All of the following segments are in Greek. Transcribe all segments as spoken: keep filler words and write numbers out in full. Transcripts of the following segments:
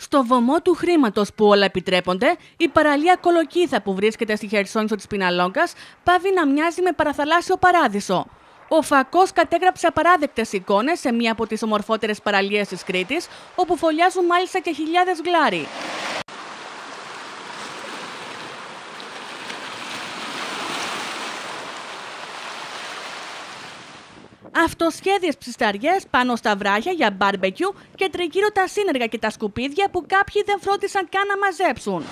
Στο βωμό του χρήματος που όλα επιτρέπονται, η παραλία Κολοκύθα που βρίσκεται στη Χερσόνησο της Πιναλόγκας πάβει να μοιάζει με παραθαλάσσιο παράδεισο. Ο Φακός κατέγραψε απαράδεκτες εικόνες σε μία από τις ομορφότερες παραλίες της Κρήτης, όπου φωλιάζουν μάλιστα και χιλιάδες γλάροι. Αυτοσχέδιες ψισταριές πάνω στα βράχια για μπάρμπεκιου και τριγύρω τα σύνεργα και τα σκουπίδια που κάποιοι δεν φρόντισαν καν να μαζέψουν.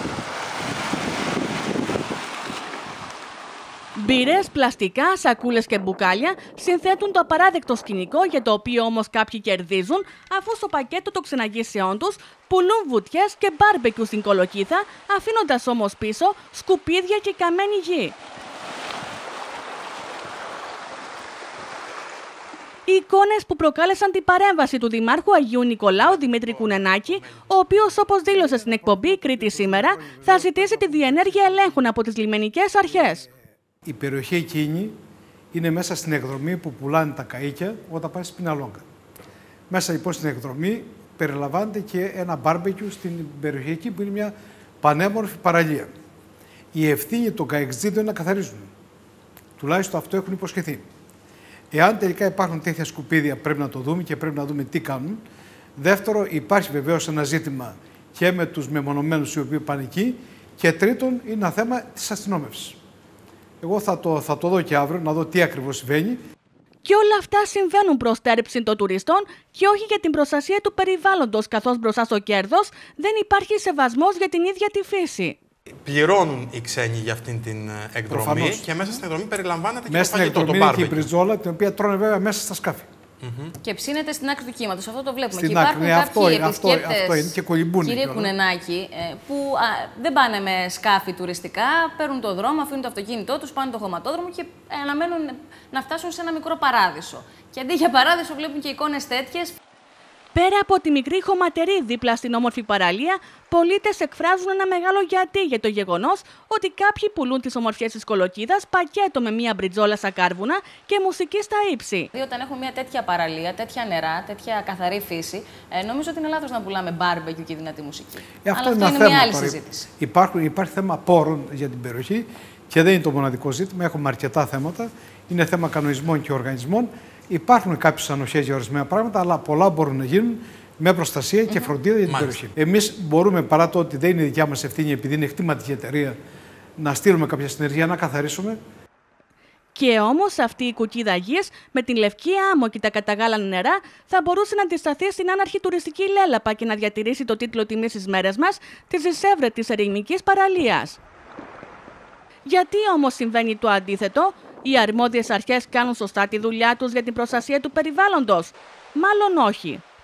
Μπύρες, πλαστικά, σακούλες και μπουκάλια συνθέτουν το απαράδεκτο σκηνικό, για το οποίο όμως κάποιοι κερδίζουν, αφού στο πακέτο των ξεναγήσεών τους πουλούν βουτιές και μπάρμπεκιου στην Κολοκύθα, αφήνοντας όμως πίσω σκουπίδια και καμένη γη. Οι εικόνες που προκάλεσαν την παρέμβαση του Δημάρχου Αγίου Νικολάου Δημήτρη Κουνενάκη, ο οποίος, όπως δήλωσε στην εκπομπή Κρήτη Σήμερα, θα ζητήσει τη διενέργεια ελέγχων από τις λιμενικές αρχές. Η περιοχή εκείνη είναι μέσα στην εκδρομή που πουλάνε τα καΐκια όταν πάει στην Πιναλόγκα. Μέσα λοιπόν στην εκδρομή περιλαμβάνεται και ένα μπάρμπεκιου στην περιοχή εκεί που είναι μια πανέμορφη παραλία. Η ευθύνη των καεξτζίδων είναι να καθαρίζουν. Τουλάχιστον αυτό έχουν υποσχεθεί. Εάν τελικά υπάρχουν τέτοια σκουπίδια, πρέπει να το δούμε και πρέπει να δούμε τι κάνουν. Δεύτερο, υπάρχει βεβαίως ένα ζήτημα και με τους μεμονωμένους οι οποίοι πάνε εκεί. Και τρίτον, είναι ένα θέμα της αστυνόμευσης. Εγώ θα το, θα το δω και αύριο, να δω τι ακριβώς συμβαίνει. Και όλα αυτά συμβαίνουν προς στέρεψη των τουριστών και όχι για την προστασία του περιβάλλοντος, καθώς μπροστά στο κέρδος δεν υπάρχει σεβασμός για την ίδια τη φύση. Πληρώνουν οι ξένοι για αυτήν την εκδρομή. Προφανώς. Και μέσα στην εκδρομή περιλαμβάνεται και μέσα το φαγητό, το μπάρμπεκιου. Μέσα στην εκδρομή είναι και η μπριζόλα, την οποία τρώνε βέβαια μέσα στα σκάφη. Mm-hmm. Και ψήνεται στην άκρη του κύματος. Αυτό το βλέπουμε. Στην και υπάρχουν άκρη, κάποιοι αυτό, επισκέπτες, αυτό είναι και κολυμπούνι. Κύριε Κουνενάκη, που α, δεν πάνε με σκάφη τουριστικά, παίρνουν το δρόμο, αφήνουν το αυτοκίνητό τους, πάνε το χωματόδρομο και αναμένουν να φτάσουν σε ένα μικρό παράδεισο. Και αντί για παράδεισο βλέπουν και εικόνες τέτοιες. Πέρα από τη μικρή χωματερή δίπλα στην όμορφη παραλία, πολίτες εκφράζουν ένα μεγάλο γιατί για το γεγονός ότι κάποιοι πουλούν τις ομορφιές της Κολοκύθας πακέτο με μία μπριτζόλα στα κάρβουνα και μουσική στα ύψη. Όταν έχουμε μια τέτοια παραλία, τέτοια νερά, τέτοια καθαρή φύση, ε, νομίζω ότι είναι λάθος να πουλάμε μπάρμπεκιου και δυνατή μουσική. Ε, αυτό Αλλά είναι αυτό είναι θέμα, μια άλλη τώρα. συζήτηση. Υπάρχουν, υπάρχει θέμα πόρων για την περιοχή και δεν είναι το μοναδικό ζήτημα. Έχουμε αρκετά θέματα. Είναι θέμα κανονισμών και οργανισμών. Υπάρχουν κάποιες ανοχές για ορισμένα πράγματα, αλλά πολλά μπορούν να γίνουν με προστασία και φροντίδα για την Μάλιστα. περιοχή. Εμείς μπορούμε, παρά το ότι δεν είναι δικιά μας ευθύνη, επειδή είναι κτηματική εταιρεία, να στείλουμε κάποια συνεργεία να καθαρίσουμε. Και όμως αυτή η κουκκίδα γης με την λευκή άμμο και τα καταγάλανα νερά θα μπορούσε να αντισταθεί στην άναρχη τουριστική λέλαπα και να διατηρήσει το τίτλο τιμής στις μέρες μας της εισέβρετης ερημικής παραλίας. Γιατί όμως συμβαίνει το αντίθετο? Οι αρμόδιες αρχές κάνουν σωστά τη δουλειά τους για την προστασία του περιβάλλοντος? Μάλλον όχι.